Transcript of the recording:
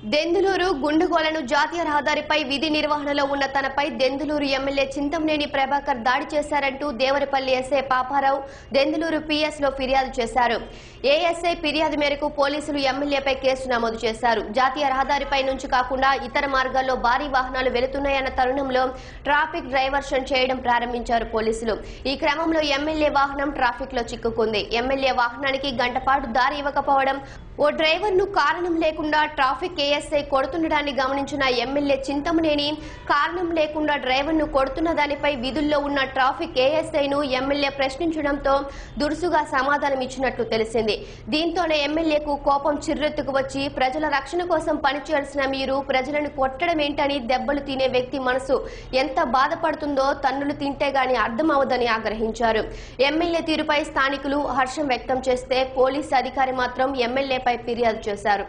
దెందులూరు గుండుగోలను జాతీయ రహదారిపై విధి నిర్వహణలో ఉన్న తనపై దెందులూరు ఎమ్మెల్యే చింతమనేని ప్రభాకర్ దాడి చేశారంటూ దేవరపల్లి ఎస్ఐ పాపారావు దెందులూరు పిఎస్ లో ఫిర్యాదు చేశారు. ఏఎస్ఐ ఫిర్యాదు మేరకు పోలీసులు ఎమ్మెల్యేపై కేసు నమోదు చేశారు. జాతీయ రహదారిపై నుంచి కాకుండా ఇతర మార్గాల్లో భారీ వాహనాలు వెళుతున్నాయన్న తరుణంలో ట్రాఫిక్ డైవర్షన్ చేయడం ప్రారంభించారు పోలీసులు. ఈ క్రమంలో ఎమ్మెల్యే వాహనం ట్రాఫిక్ లో చిక్కుకుంది. ఎమ్మెల్యే వాహనానికి గంట పాటు దారి ఇవ్వకపోవడం, ఓ డ్రైవర్ ను కారణం లేకుండా ట్రాఫిక్ ఏఎస్ఐ కొడుతుండడాన్ని గమనించిన ఎమ్మెల్యే చింతమనేని కారణం లేకుండా డ్రైవర్ ను కొడుతున్న దానిపై విధుల్లో ఉన్న ట్రాఫిక్ ఏఎస్ఐను ఎమ్మెల్యే ప్రశ్నించడంతో దురుసుగా సమాధానం ఇచ్చినట్లు తెలిసింది. దీంతోనే ఎమ్మెల్యేకు కోపం చిర్రెత్తుకు వచ్చి ప్రజల రక్షణ కోసం పనిచేయాల్సిన మీరు ప్రజలను కొట్టడం ఏంటని దెబ్బలు తినే వ్యక్తి మనసు ఎంత బాధపడుతుందో తన్నులు తింటే గాని అర్థం అవదని ఆగ్రహించారు. ఎమ్మెల్యే తీరుపై స్థానికులు హర్షం వ్యక్తం చేస్తే పోలీసు అధికారి మాత్రం ఎమ్మెల్యేపై ఫిర్యాదు చేశారు.